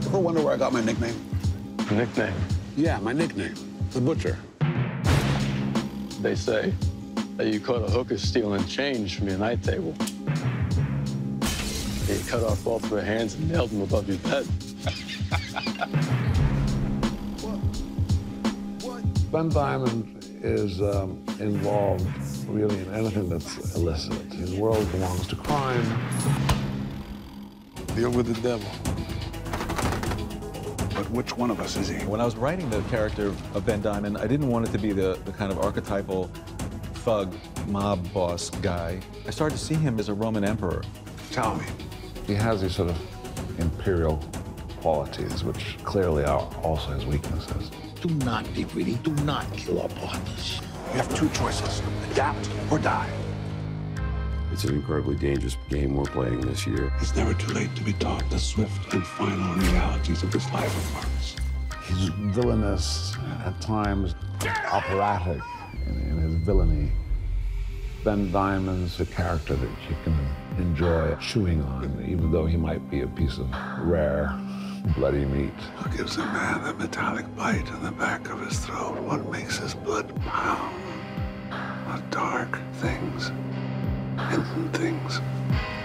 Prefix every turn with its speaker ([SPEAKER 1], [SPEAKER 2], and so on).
[SPEAKER 1] Ever wonder where I got my nickname?
[SPEAKER 2] Nickname?
[SPEAKER 1] Yeah, my nickname. The Butcher.
[SPEAKER 2] They say that you caught a hooker stealing change from your night table. You cut off both of her hands and nailed them above your bed.
[SPEAKER 3] Ben Diamond is involved really in anything that's illicit. His world belongs to crime.
[SPEAKER 1] Deal with the devil. But which one of us is he?
[SPEAKER 4] When I was writing the character of Ben Diamond, I didn't want it to be the kind of archetypal thug, mob boss guy. I started to see him as a Roman emperor.
[SPEAKER 1] Tell me.
[SPEAKER 3] He has these sort of imperial qualities, which clearly are also his weaknesses.
[SPEAKER 5] Do not be greedy. Do not kill our partners.
[SPEAKER 1] You have two choices, adapt or die.
[SPEAKER 6] It's an incredibly dangerous game we're playing this year.
[SPEAKER 1] It's never too late to be taught the swift and final realities of this life of ours.
[SPEAKER 3] He's villainous, at times operatic in his villainy. Ben Diamond's a character that you can enjoy chewing on, even though he might be a piece of rare, bloody meat.
[SPEAKER 1] What gives a man the metallic bite in the back of his throat? What makes his blood pound? What dark things, hidden things.